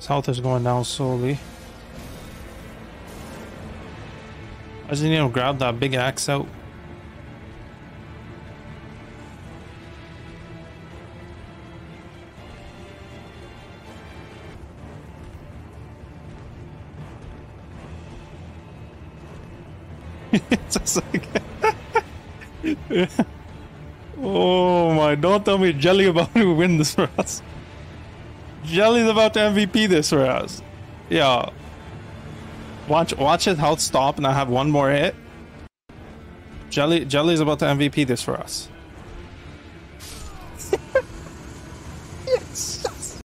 His health is going down slowly. I just need to grab that big axe out. It's just like oh my, don't tell me Jelly about to win this for us. Jelly's about to MVP this for us. Yeah. Watch his health stop and I have one more hit. Jelly's about to MVP this for us.